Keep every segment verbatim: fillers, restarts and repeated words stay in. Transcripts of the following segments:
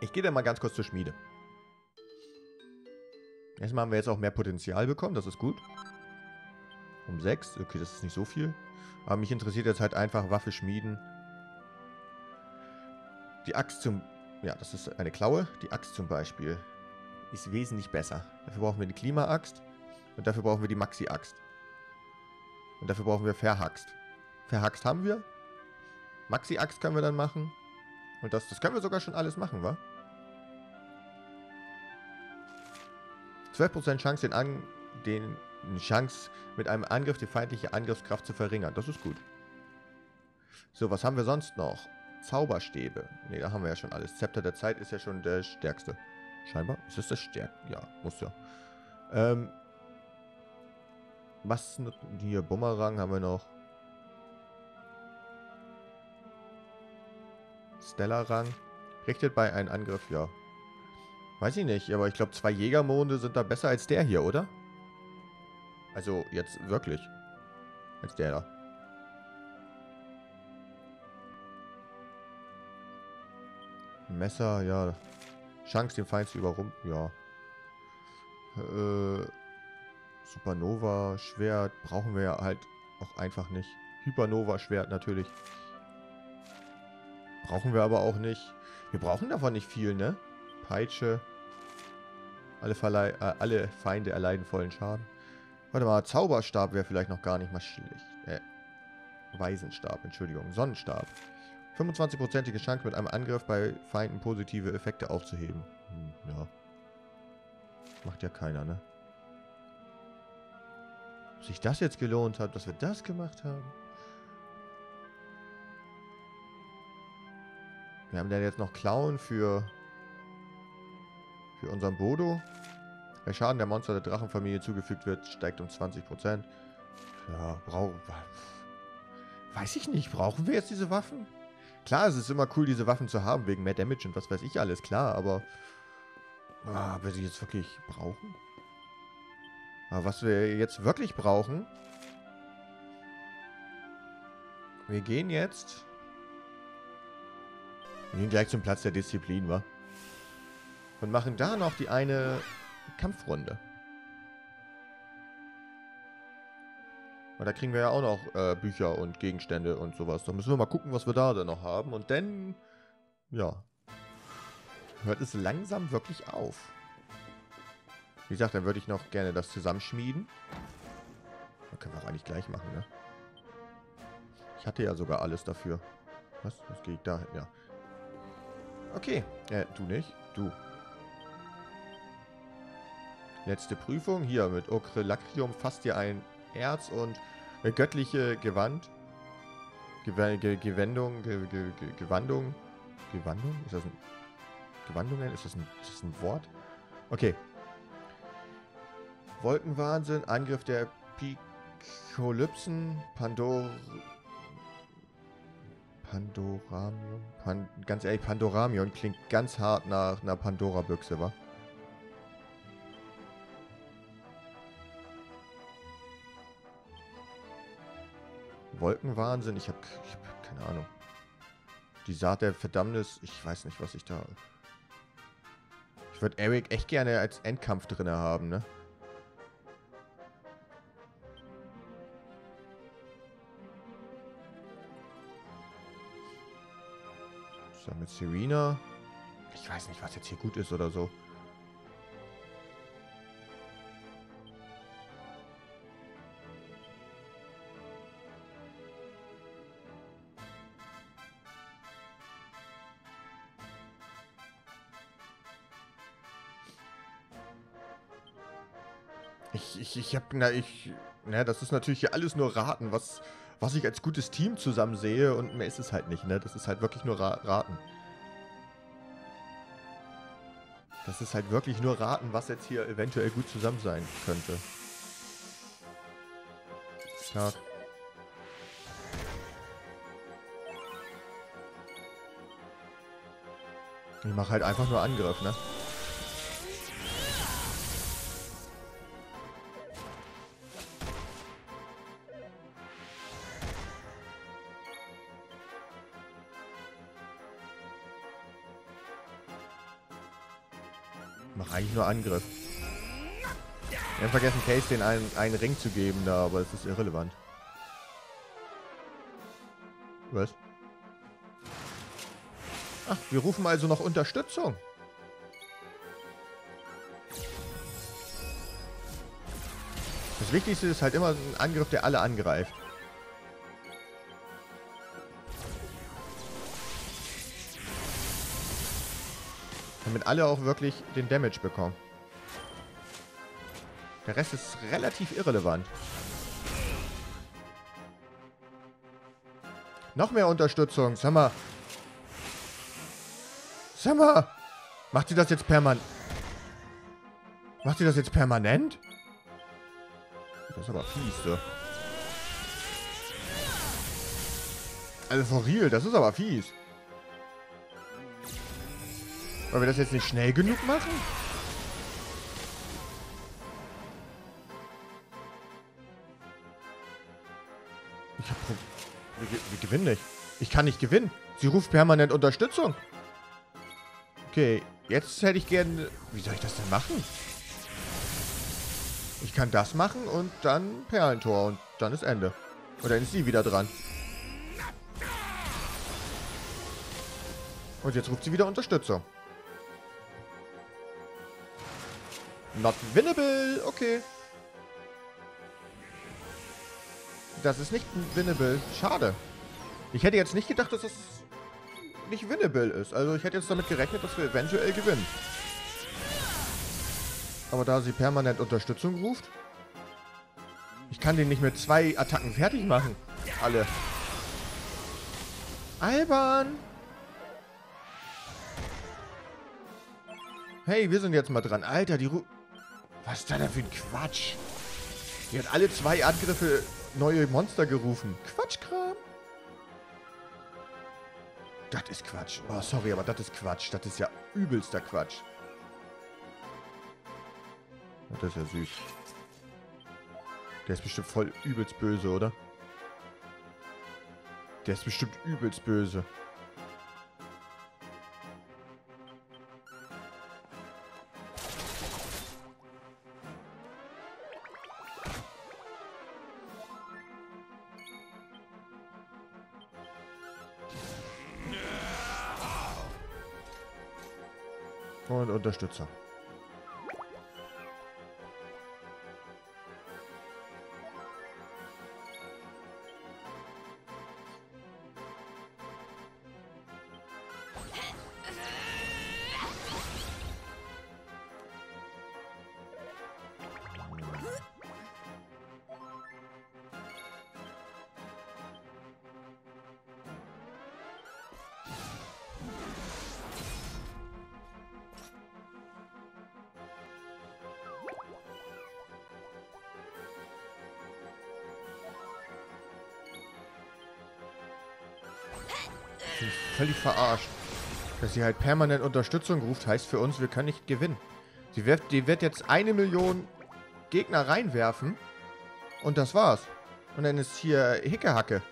Ich gehe dann mal ganz kurz zur Schmiede. Erstmal haben wir jetzt auch mehr Potenzial bekommen, das ist gut. Um sechs, okay, das ist nicht so viel. Aber mich interessiert jetzt halt einfach Waffe schmieden. Die Axt zum... Ja, das ist eine Klaue. Die Axt zum Beispiel ist wesentlich besser. Dafür brauchen wir eine Klima-Axt. Und dafür brauchen wir die Maxi-Axt. Und dafür brauchen wir Verhaxt. Verhaxt haben wir. Maxi-Axt können wir dann machen. Und das, das können wir sogar schon alles machen, wa? zwölf Prozent Chance, den, An den Chance mit einem Angriff die feindliche Angriffskraft zu verringern. Das ist gut. So, was haben wir sonst noch? Zauberstäbe. Ne, da haben wir ja schon alles. Zepter der Zeit ist ja schon der stärkste. Scheinbar. Ist das das stärkste? Ja, muss ja. Ähm... Was hier? Bumerang haben wir noch. Stellarang. Richtet bei einem Angriff, ja. Weiß ich nicht, aber ich glaube, zwei Jägermonde sind da besser als der hier, oder? Also, jetzt wirklich. Als der da. Messer, ja. Chance, den Feind zu überrumpeln, ja. Äh... Supernova, Schwert brauchen wir ja halt auch einfach nicht. Hypernova, Schwert natürlich. Brauchen wir aber auch nicht. Wir brauchen davon nicht viel, ne? Peitsche. Alle, Verlei äh, alle Feinde erleiden vollen Schaden. Warte mal, Zauberstab wäre vielleicht noch gar nicht mal schlecht. Äh, Weisenstab, Entschuldigung. Sonnenstab. fünfundzwanzig-prozentige Chance mit einem Angriff bei Feinden positive Effekte aufzuheben. Hm, ja. Macht ja keiner, ne? Ob sich das jetzt gelohnt hat, dass wir das gemacht haben. Wir haben dann jetzt noch Klauen für für unseren Bodo. Der Schaden der Monster der Drachenfamilie zugefügt wird, steigt um zwanzig Prozent. Ja, brauchen weiß ich nicht. Brauchen wir jetzt diese Waffen? Klar, es ist immer cool, diese Waffen zu haben, wegen mehr Damage und was weiß ich alles, klar, aber ah, wir sie jetzt wirklich brauchen? Aber was wir jetzt wirklich brauchen, wir gehen jetzt, wir gehen gleich zum Platz der Disziplin, wa? Und machen da noch die eine Kampfrunde. Und da kriegen wir ja auch noch äh, Bücher und Gegenstände und sowas. Da müssen wir mal gucken, was wir da dann noch haben. Und dann, ja, hört es langsam wirklich auf. Wie gesagt, dann würde ich noch gerne das zusammenschmieden. Das können wir auch eigentlich gleich machen, ne? Ich hatte ja sogar alles dafür. Was? Was gehe ich da hin? Ja. Okay. Äh, du nicht. Du. Letzte Prüfung. Hier mit Okrelacrium fasst ihr ein Erz und äh, göttliche Gewand. Gew Ge Gewendung. Ge Ge Ge Gewandung. Gewandung? Ist das ein... Gewandungen? Ist das ein, ist das ein Wort? Okay. Wolkenwahnsinn, Angriff der Pikolypsen, Pandor... Pandoramion? Pan ganz ehrlich, Pandoramion klingt ganz hart nach einer Pandora-Büchse, wa? Wolkenwahnsinn, ich hab, ich hab keine Ahnung. Die Saat der Verdammnis, ich weiß nicht, was ich da... Ich würde Eric echt gerne als Endkampf drin haben, ne? So, mit Serena. Ich weiß nicht, was jetzt hier gut ist oder so. Ich, ich, ich hab, na, ich, na, das ist natürlich hier alles nur Raten, was, was ich als gutes Team zusammen sehe und mehr ist es halt nicht, ne? Das ist halt wirklich nur Ra Raten. Das ist halt wirklich nur Raten, was jetzt hier eventuell gut zusammen sein könnte. Stark. Ich mache halt einfach nur Angriff, ne? Mach eigentlich nur Angriff. Wir haben vergessen, Case den einen, einen Ring zu geben da, aber es ist irrelevant. Was? Ach, wir rufen also noch Unterstützung. Das Wichtigste ist halt immer ein Angriff, der alle angreift. Damit alle auch wirklich den Damage bekommen. Der Rest ist relativ irrelevant. Noch mehr Unterstützung. Sag mal. Sag mal. Macht sie das jetzt permanent? Macht sie das jetzt permanent? Das ist aber fies, so. Also for real, das ist aber fies. Wollen wir das jetzt nicht schnell genug machen? Ich hab Pro wir, wir gewinnen nicht. Ich kann nicht gewinnen. Sie ruft permanent Unterstützung. Okay, jetzt hätte ich gerne... Wie soll ich das denn machen? Ich kann das machen und dann Perlentor und dann ist Ende. Und dann ist sie wieder dran. Und jetzt ruft sie wieder Unterstützung. Not winnable. Okay. Das ist nicht winnable. Schade. Ich hätte jetzt nicht gedacht, dass das nicht winnable ist. Also ich hätte jetzt damit gerechnet, dass wir eventuell gewinnen. Aber da sie permanent Unterstützung ruft... Ich kann den nicht mit zwei Attacken fertig machen. Alle. Albern! Hey, wir sind jetzt mal dran. Alter, die Ru... Was ist da denn für ein Quatsch? Die hat alle zwei Angriffe neue Monster gerufen. Quatschkram. Das ist Quatsch. Oh, sorry, aber das ist Quatsch. Das ist ja übelster Quatsch. Das ist ja süß. Der ist bestimmt voll übelst böse, oder? Der ist bestimmt übelst böse. Und Unterstützer. Völlig verarscht. Dass sie halt permanent Unterstützung ruft, heißt für uns, wir können nicht gewinnen. Sie wird, die wird jetzt eine Million Gegner reinwerfen und das war's. Und dann ist hier Hickehacke.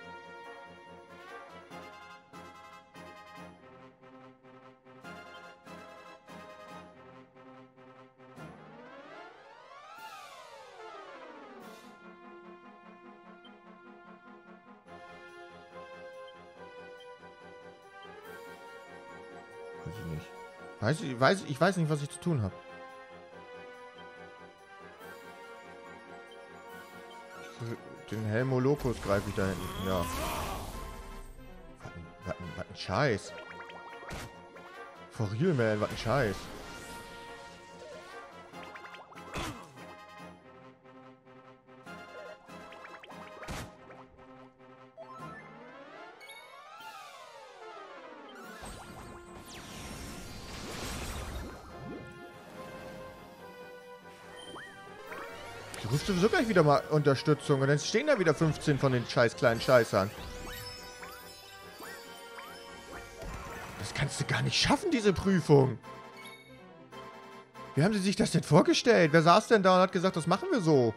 Weiß ich nicht. Weiß ich, weiß, ich weiß nicht, was ich zu tun habe. Den Helmolocus greife ich da hinten. Ja. Was ein, was ein, was ein Scheiß. For real, man, was ein Scheiß. Du rufst sowieso gleich wieder mal Unterstützung und dann stehen da wieder fünfzehn von den scheiß kleinen Scheißern. Das kannst du gar nicht schaffen, diese Prüfung. Wie haben sie sich das denn vorgestellt? Wer saß denn da und hat gesagt, das machen wir so?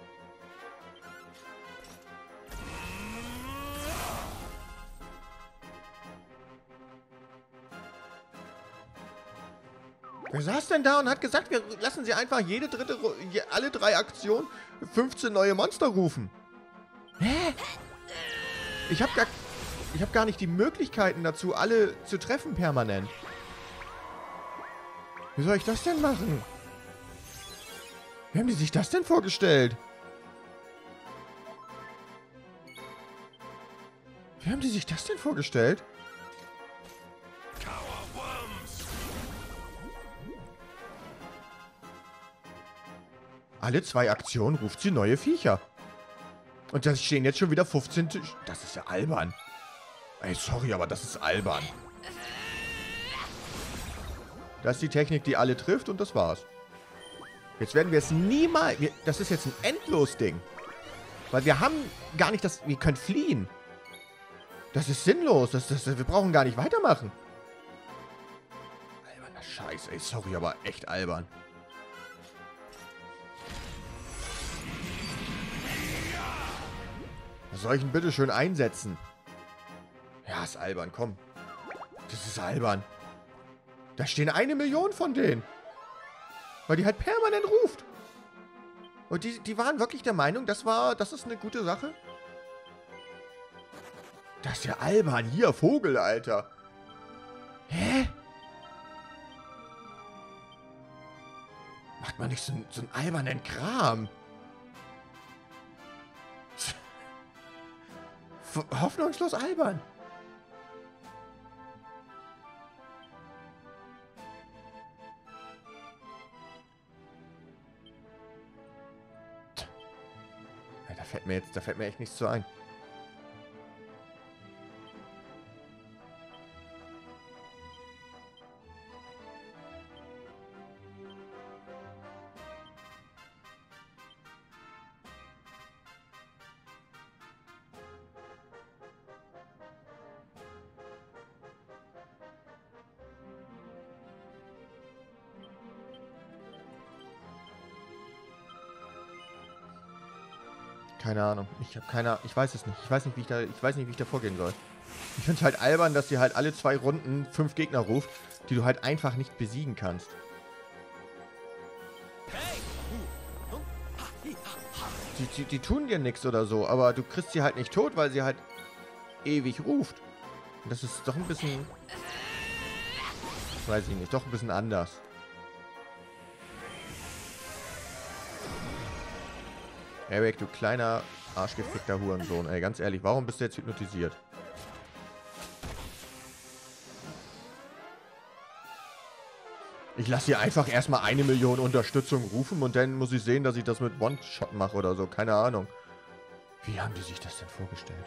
Wer saß denn da und hat gesagt, wir lassen sie einfach jede dritte, alle drei Aktionen fünfzehn neue Monster rufen? Hä? Ich hab gar, ich hab gar nicht die Möglichkeiten dazu, alle zu treffen permanent. Wie soll ich das denn machen? Wie haben die sich das denn vorgestellt? Wie haben die sich das denn vorgestellt? Alle zwei Aktionen ruft sie neue Viecher. Und da stehen jetzt schon wieder fünfzehn... Das ist ja albern. Ey, sorry, aber das ist albern. Das ist die Technik, die alle trifft und das war's. Jetzt werden wir es niemals... Wir, das ist jetzt ein Endlos-Ding. Weil wir haben gar nicht das... Wir können fliehen. Das ist sinnlos. Das, das, wir brauchen gar nicht weitermachen. Alberner Scheiß, ey. Sorry, aber echt albern. Was soll ich denn bitte schön einsetzen? Ja, ist albern, komm. Das ist albern. Da stehen eine Million von denen. Weil die halt permanent ruft. Und die, die waren wirklich der Meinung, das war, das ist eine gute Sache. Das ist ja albern. Hier, Vogel, Alter. Hä? Macht man nicht so, so einen albernen Kram. Hoffnungslos albern. Ja, da fällt mir jetzt, da fällt mir echt nichts zu ein. Keine Ahnung. Ich habe keine Ich weiß es nicht. Ich weiß nicht, wie ich da, ich weiß nicht, wie ich da vorgehen soll. Ich finde es halt albern, dass sie halt alle zwei Runden fünf Gegner ruft, die du halt einfach nicht besiegen kannst. Die, die, die tun dir nichts oder so, aber du kriegst sie halt nicht tot, weil sie halt ewig ruft. Und das ist doch ein bisschen... Weiß ich nicht. Doch ein bisschen anders. Eric, du kleiner, arschgefickter Hurensohn. Ey, ganz ehrlich, warum bist du jetzt hypnotisiert? Ich lasse hier einfach erstmal eine Million Unterstützung rufen und dann muss ich sehen, dass ich das mit One-Shot mache oder so. Keine Ahnung. Wie haben die sich das denn vorgestellt?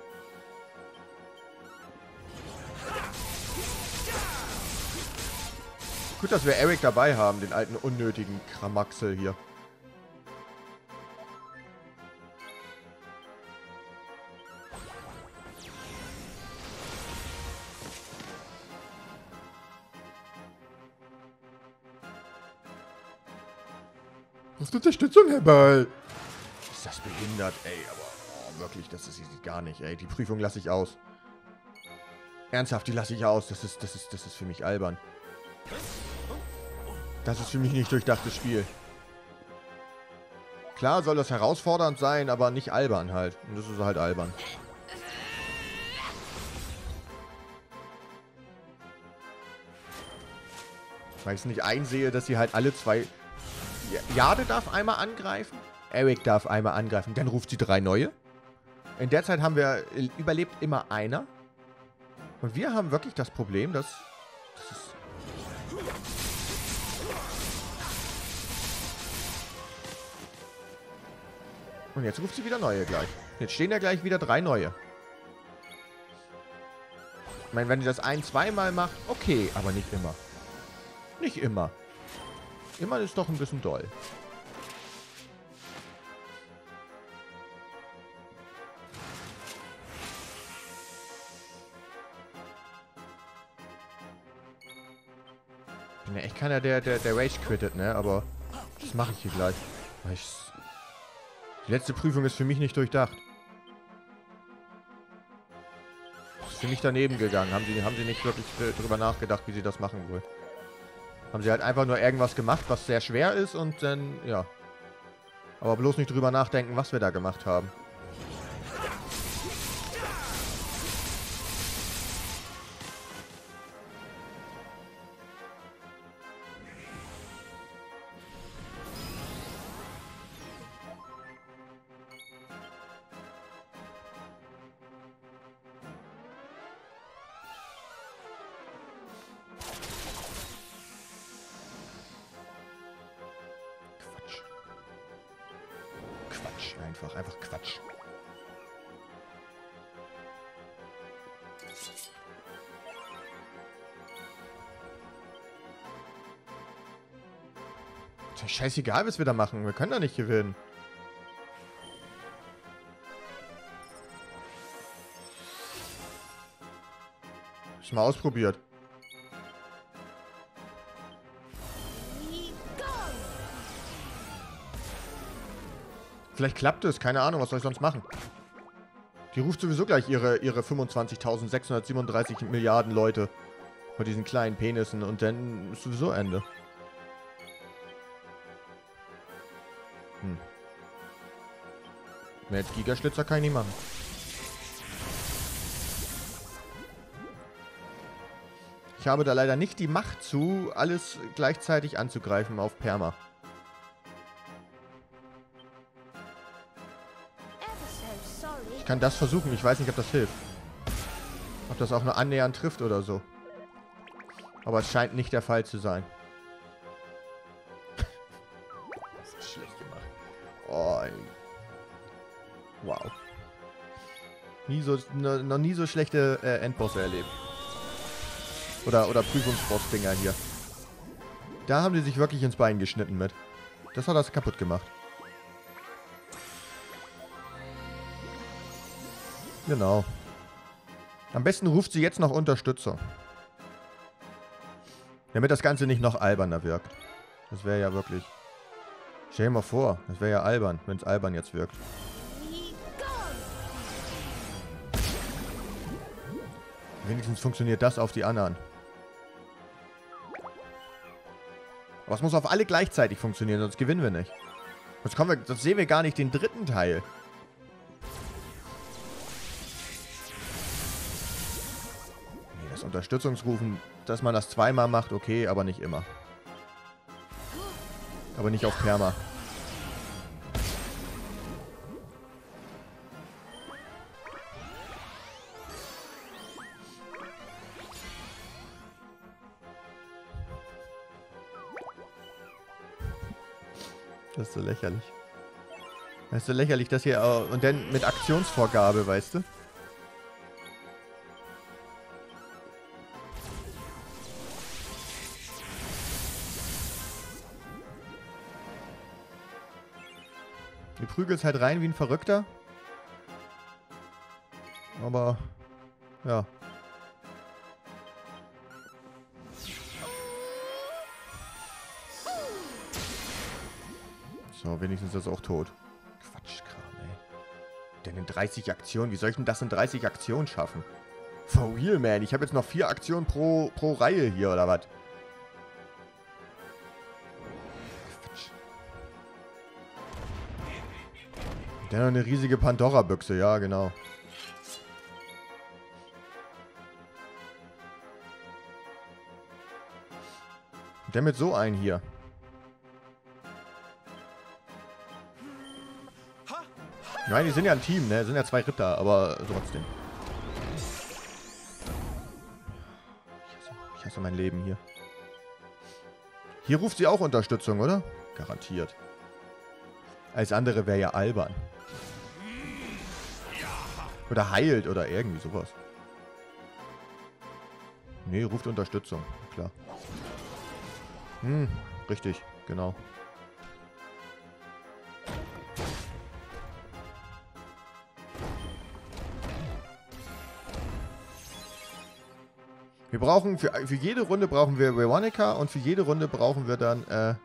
Gut, dass wir Eric dabei haben, den alten unnötigen Kramaxel hier. Brauchst Unterstützung, Herr Ball? Ist das behindert, ey, aber oh, wirklich, das ist gar nicht, ey. Die Prüfung lasse ich aus. Ernsthaft, die lasse ich aus. Das ist, das ist, das ist für mich albern. Das ist für mich nicht durchdachtes Spiel. Klar soll das herausfordernd sein, aber nicht albern halt. Und das ist halt albern. Weil ich es nicht einsehe, dass sie halt alle zwei... Jade darf einmal angreifen, Eric darf einmal angreifen, dann ruft sie drei neue. In der Zeit haben wir überlebt immer einer. Und wir haben wirklich das Problem, dass... Das ist Und jetzt ruft sie wieder neue gleich. Jetzt stehen ja gleich wieder drei neue. Ich meine, wenn sie das ein-, zweimal macht, okay, aber nicht immer. Nicht immer. Immer ist doch ein bisschen doll. Ich bin ja echt keiner, der, der, der Rage quittet, ne? Aber das mache ich hier gleich. Weil ich, die letzte Prüfung ist für mich nicht durchdacht. Das ist für mich daneben gegangen. Haben sie, haben sie nicht wirklich drüber nachgedacht, wie sie das machen wollen. Haben sie halt einfach nur irgendwas gemacht, was sehr schwer ist und dann, ja. Aber bloß nicht drüber nachdenken, was wir da gemacht haben. Quatsch, einfach, einfach Quatsch. Ist ja scheißegal, was wir da machen. Wir können da nicht gewinnen. Ich mal ausprobiert. Vielleicht klappt es, keine Ahnung, was soll ich sonst machen? Die ruft sowieso gleich ihre, ihre fünfundzwanzigtausendsechshundertsiebenunddreißig Milliarden Leute vor diesen kleinen Penissen und dann ist sowieso Ende. Hm. Mehr als Gigaschlitzer kann ich nicht machen. Ich habe da leider nicht die Macht zu, alles gleichzeitig anzugreifen auf Perma. Ich kann das versuchen, ich weiß nicht, ob das hilft. Ob das auch nur annähernd trifft oder so. Aber es scheint nicht der Fall zu sein. Das ist schlecht gemacht. Oh, ey. Wow. Nie so, no, noch nie so schlechte äh, Endbosse erlebt. Oder, oder Prüfungsboss-Dinger hier. Da haben die sich wirklich ins Bein geschnitten mit. Das hat das kaputt gemacht. Genau. Am besten ruft sie jetzt noch Unterstützung. Damit das Ganze nicht noch alberner wirkt. Das wäre ja wirklich... Stell dir mal vor, das wäre ja albern, wenn es albern jetzt wirkt. Wenigstens funktioniert das auf die anderen. Aber es muss auf alle gleichzeitig funktionieren, sonst gewinnen wir nicht. Sonst, kommen wir, sonst sehen wir gar nicht den dritten Teil. Nee, das Unterstützungsrufen, dass man das zweimal macht, okay, aber nicht immer. Aber nicht auf Perma. Das ist so lächerlich. Das ist so lächerlich, dass hier... Uh, und dann mit Aktionsvorgabe, weißt du? Du prügelst halt rein wie ein Verrückter. Aber... Ja. So, wenigstens ist das auch tot. Quatschkram, ey. Denn in dreißig Aktionen, wie soll ich denn das in dreißig Aktionen schaffen? For real, man. Ich habe jetzt noch vier Aktionen pro, pro Reihe hier, oder was? Quatsch. Der noch eine riesige Pandora-Büchse, ja, genau. Der mit so einen hier. Nein, die sind ja ein Team, ne? Sind ja zwei Ritter, aber trotzdem. Ich hasse, ich hasse mein Leben hier. Hier ruft sie auch Unterstützung, oder? Garantiert. Alles andere wäre ja albern. Oder heilt oder irgendwie sowas. Nee, ruft Unterstützung. Klar. Hm, richtig, genau. Wir brauchen, für, für jede Runde brauchen wir Veronica und für jede Runde brauchen wir dann, äh,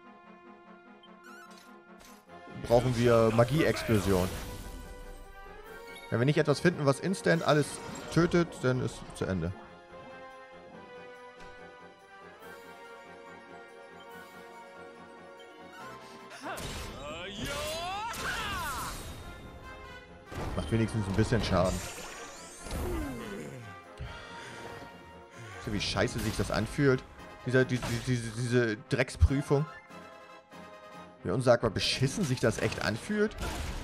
brauchen wir Magie-Explosion. Wenn wir nicht etwas finden, was instant alles tötet, dann ist es zu Ende. Macht wenigstens ein bisschen Schaden. So wie scheiße sich das anfühlt. Dieser, die, die, diese, diese Drecksprüfung. Wie unsagbar beschissen sich das echt anfühlt.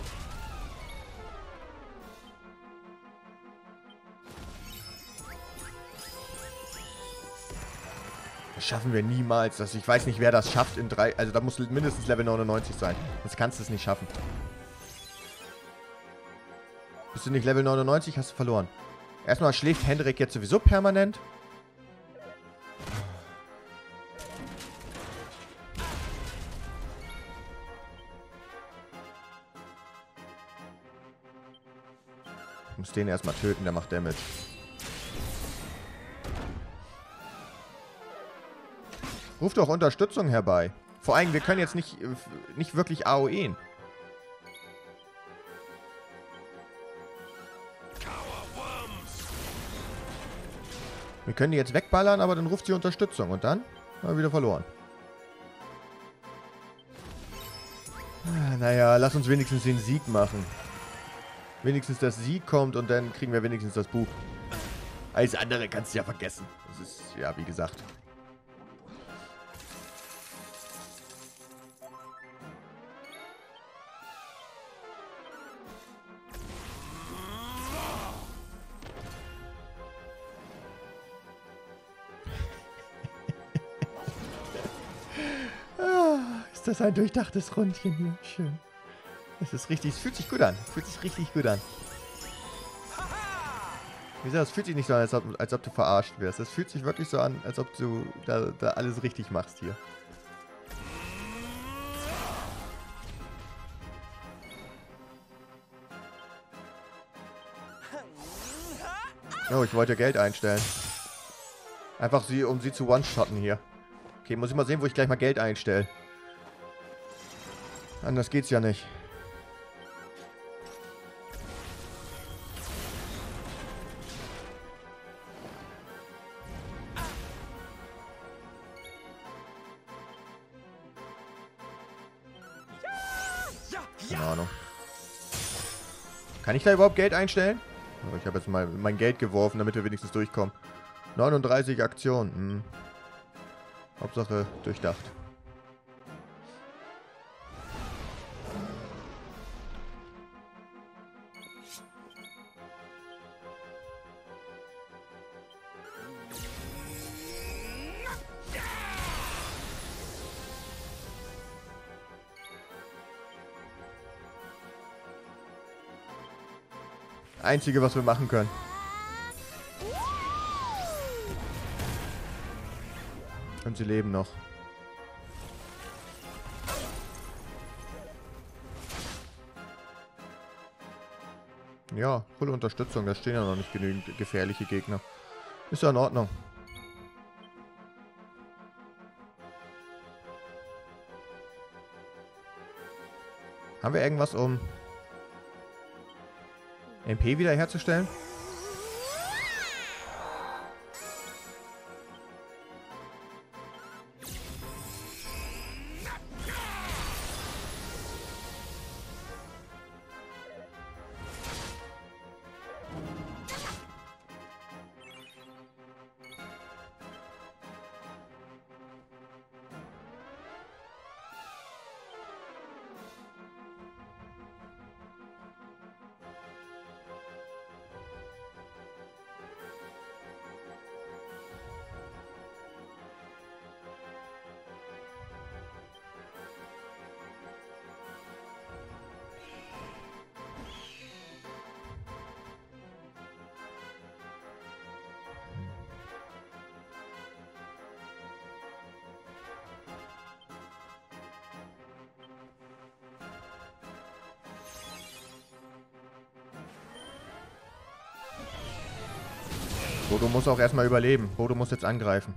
Das schaffen wir niemals. Das, ich weiß nicht, wer das schafft in drei... Also da muss mindestens Level neunundneunzig sein. Sonst kannst du es nicht schaffen. Bist du nicht Level neunundneunzig, hast du verloren. Erstmal schläft Hendrik jetzt sowieso permanent. Ich muss den erstmal töten, der macht Damage. Ruf doch Unterstützung herbei. Vor allem, wir können jetzt nicht, nicht wirklich AOE'n. Wir können die jetzt wegballern, aber dann ruft sie Unterstützung. Und dann haben wir wieder verloren. Ah, naja, lass uns wenigstens den Sieg machen. Wenigstens das Sieg kommt und dann kriegen wir wenigstens das Buch. Alles andere kannst du ja vergessen. Das ist, ja, wie gesagt. Ist das ein durchdachtes Rundchen hier? Schön. Es ist richtig, es fühlt sich gut an. Es fühlt sich richtig gut an. Wie gesagt, es fühlt sich nicht so an, als ob, als ob du verarscht wirst. Es fühlt sich wirklich so an, als ob du da, da alles richtig machst hier. Oh, ich wollte Geld einstellen. Einfach sie, um sie zu one-shotten hier. Okay, muss ich mal sehen, wo ich gleich mal Geld einstelle. Anders geht's ja nicht. Keine Ahnung. Kann ich da überhaupt Geld einstellen? Oh, ich habe jetzt mal mein Geld geworfen, damit wir wenigstens durchkommen. neununddreißig Aktionen. Hm. Hauptsache durchdacht. Einzige, was wir machen können. Und sie leben noch. Ja, volle Unterstützung. Da stehen ja noch nicht genügend gefährliche Gegner. Ist ja in Ordnung. Haben wir irgendwas, um M P wiederherzustellen? Bodo muss auch erstmal überleben. Bodo muss jetzt angreifen.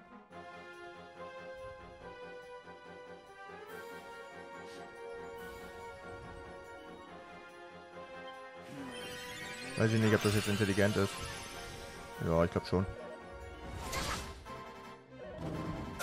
Weiß ich nicht, ob das jetzt intelligent ist. Ja, ich glaube schon.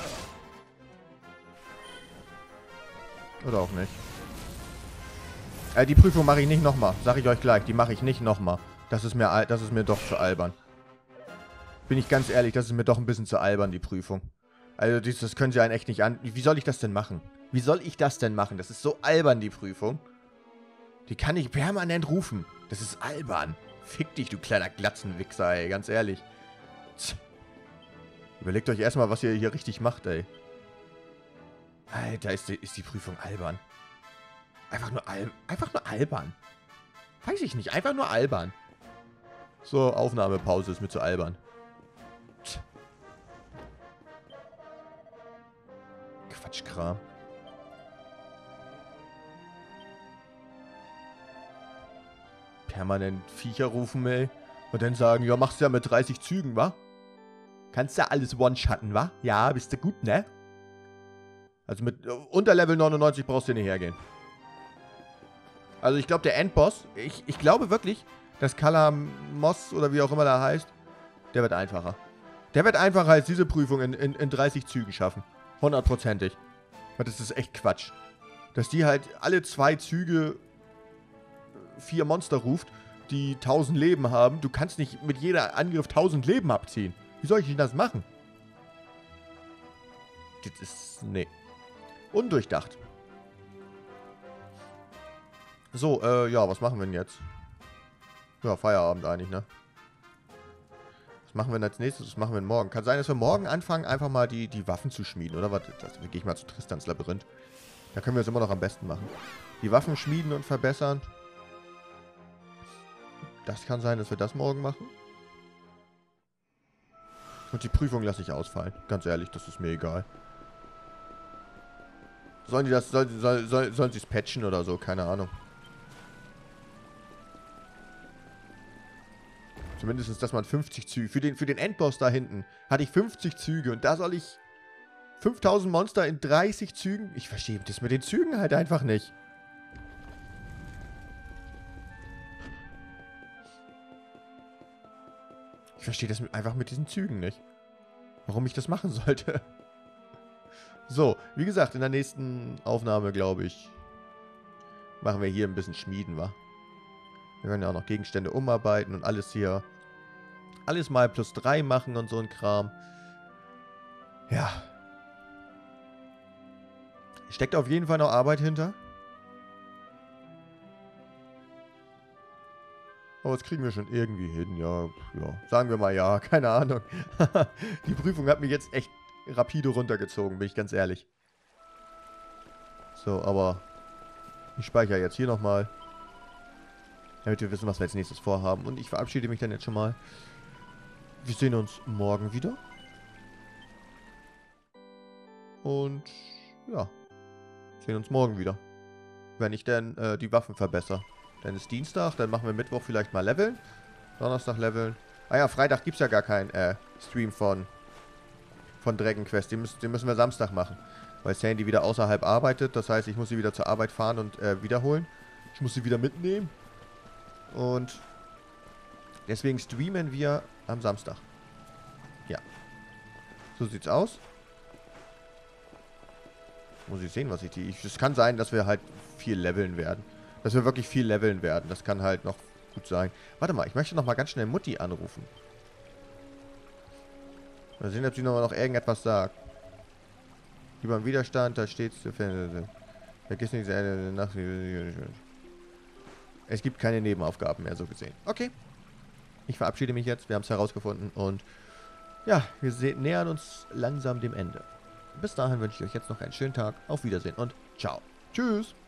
Oder auch nicht. Äh, die Prüfung mache ich nicht nochmal. Sag ich euch gleich. Die mache ich nicht nochmal. Das ist mir, das ist mir doch zu albern. Bin ich ganz ehrlich, das ist mir doch ein bisschen zu albern, die Prüfung. Also, das, das können sie einen echt nicht an... Wie soll ich das denn machen? Wie soll ich das denn machen? Das ist so albern, die Prüfung. Die kann ich permanent rufen. Das ist albern. Fick dich, du kleiner Glatzenwichser, ey. Ganz ehrlich. Tch. Überlegt euch erstmal, was ihr hier richtig macht, ey. Alter, ist die, ist die Prüfung albern. Einfach nur al einfach nur albern. Weiß ich nicht, einfach nur albern. So, Aufnahmepause ist mir zu albern. Tch. Quatschkram. Permanent Viecher rufen, ey. Und dann sagen, ja, machst du ja mit dreißig Zügen, wa? Kannst ja alles one-shotten, wa? Ja, bist du gut, ne? Also mit unter Level neunundneunzig brauchst du nicht hergehen. Also ich glaube, der Endboss, ich, ich glaube wirklich, dass Kalamos oder wie auch immer der heißt, der wird einfacher. Der wird einfacher als diese Prüfung in, in, in dreißig Zügen schaffen. Hundertprozentig. Weil das ist echt Quatsch. Dass die halt alle zwei Züge vier Monster ruft, die tausend Leben haben. Du kannst nicht mit jeder Angriff tausend Leben abziehen. Wie soll ich denn das machen? Das ist... nee. Undurchdacht. So, äh, ja, was machen wir denn jetzt? Ja, Feierabend eigentlich, ne? Was machen wir denn als nächstes? Was machen wir denn morgen? Kann sein, dass wir morgen anfangen, einfach mal die, die Waffen zu schmieden, oder? Warte, das, gehe ich mal zu Tristans Labyrinth. Da können wir es immer noch am besten machen. Die Waffen schmieden und verbessern. Das kann sein, dass wir das morgen machen. Und die Prüfung lasse ich ausfallen. Ganz ehrlich, das ist mir egal. Sollen die das, soll, soll, soll, sollen sie es patchen oder so? Keine Ahnung. Zumindest, dass man fünfzig Züge... Für den, für den Endboss da hinten hatte ich fünfzig Züge. Und da soll ich fünftausend Monster in dreißig Zügen... Ich verstehe das mit den Zügen halt einfach nicht. Ich verstehe das mit, einfach mit diesen Zügen nicht. Warum ich das machen sollte. So, wie gesagt, in der nächsten Aufnahme, glaube ich, machen wir hier ein bisschen Schmieden, wa? Wir werden ja auch noch Gegenstände umarbeiten und alles hier... Alles mal plus drei machen und so ein Kram. Ja. Steckt auf jeden Fall noch Arbeit hinter. Aber das kriegen wir schon irgendwie hin, ja. Ja, sagen wir mal ja, keine Ahnung. Die Prüfung hat mich jetzt echt rapide runtergezogen, bin ich ganz ehrlich. So, aber ich speichere jetzt hier nochmal, damit wir wissen, was wir als nächstes vorhaben. Und ich verabschiede mich dann jetzt schon mal. Wir sehen uns morgen wieder. Und ja, sehen uns morgen wieder. Wenn ich dann äh, die Waffen verbessere. Dann ist Dienstag, dann machen wir Mittwoch vielleicht mal leveln. Donnerstag leveln. Ah ja, Freitag gibt es ja gar keinen äh, Stream von, von Dragon Quest. Den müssen, den müssen wir Samstag machen. Weil Sandy wieder außerhalb arbeitet. Das heißt, ich muss sie wieder zur Arbeit fahren und äh, wiederholen. Ich muss sie wieder mitnehmen. Und deswegen streamen wir am Samstag. Ja. So sieht's aus. Muss ich sehen, was ich die... Es kann sein, dass wir halt viel leveln werden. Dass wir wirklich viel leveln werden. Das kann halt noch gut sein. Warte mal, ich möchte noch mal ganz schnell Mutti anrufen. Mal sehen, ob sie noch, noch irgendetwas sagt. Über den Widerstand, da steht's... Vergiss nicht, Nacht... Es gibt keine Nebenaufgaben mehr, so gesehen. Okay. Ich verabschiede mich jetzt. Wir haben es herausgefunden. Und ja, wir nähern uns langsam dem Ende. Bis dahin wünsche ich euch jetzt noch einen schönen Tag. Auf Wiedersehen und ciao. Tschüss.